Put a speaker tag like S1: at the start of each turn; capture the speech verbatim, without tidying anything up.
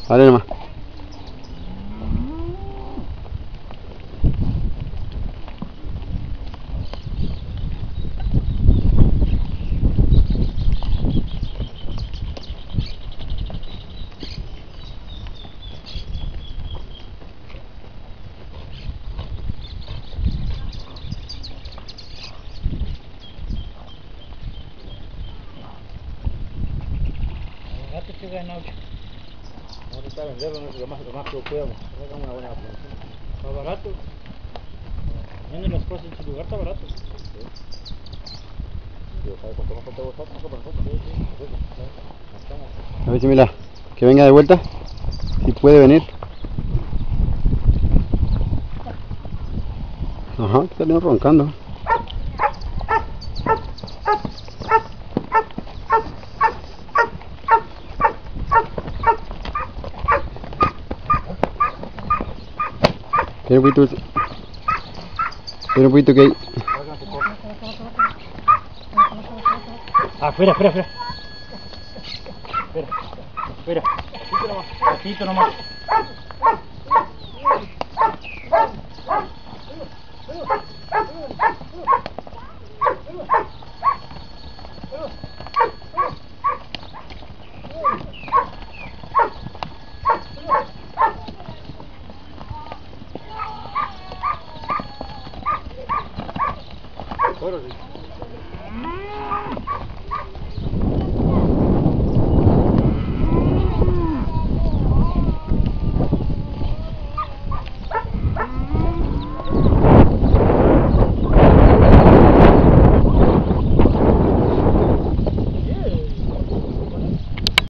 S1: Dale nomás.
S2: Gato que gana ocho. Vamos a intentar venderlo lo más, lo más que podamos. Hagamos una buena promoción. Está barato. Venden las cosas en su lugar, está barato. Sí. ¿Sabes cuánto más cuánto vosotros? ¿No para nosotros? Sí, sí.
S1: A ver si mira, que venga de vuelta. Si puede venir. Ajá, está roncando. Tiene un poquito. Tiene un poquito que hay.
S2: Ah, espera, espera, espera. Espera, espera. Poquito nomás. Poquito nomás.